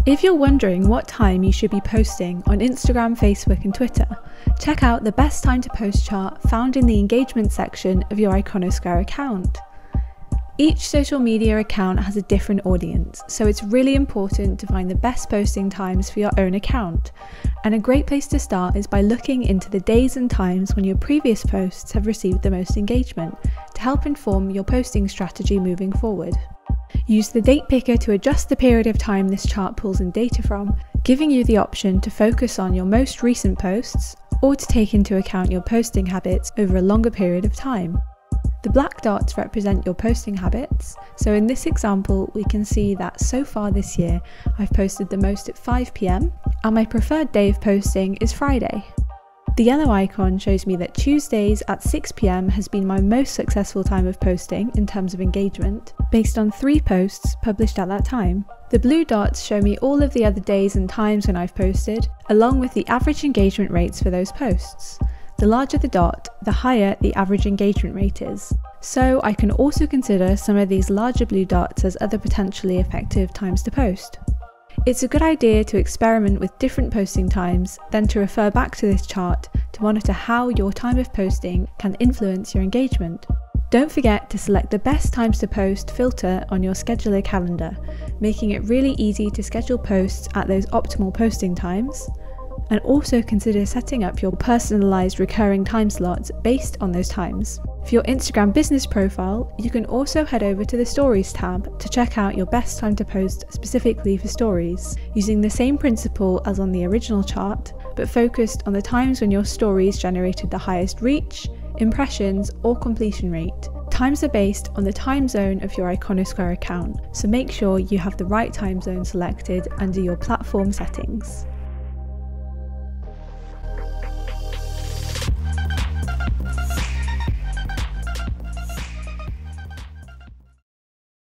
If you're wondering what time you should be posting on Instagram, Facebook and Twitter, check out the best time to post chart found in the engagement section of your Iconosquare account. Each social media account has a different audience, so it's really important to find the best posting times for your own account. And a great place to start is by looking into the days and times when your previous posts have received the most engagement to help inform your posting strategy moving forward. Use the date picker to adjust the period of time this chart pulls in data from, giving you the option to focus on your most recent posts or to take into account your posting habits over a longer period of time. The black dots represent your posting habits, so in this example we can see that so far this year I've posted the most at 5 PM and my preferred day of posting is Friday. The yellow icon shows me that Tuesdays at 6 PM has been my most successful time of posting in terms of engagement, based on 3 posts published at that time. The blue dots show me all of the other days and times when I've posted, along with the average engagement rates for those posts. The larger the dot, the higher the average engagement rate is. So I can also consider some of these larger blue dots as other potentially effective times to post. It's a good idea to experiment with different posting times, then to refer back to this chart to monitor how your time of posting can influence your engagement. Don't forget to select the best times to post filter on your scheduler calendar, making it really easy to schedule posts at those optimal posting times. And also consider setting up your personalised recurring time slots based on those times. For your Instagram business profile, you can also head over to the Stories tab to check out your best time to post specifically for stories, using the same principle as on the original chart, but focused on the times when your stories generated the highest reach, impressions, or completion rate. Times are based on the time zone of your Iconosquare account, so make sure you have the right time zone selected under your platform settings.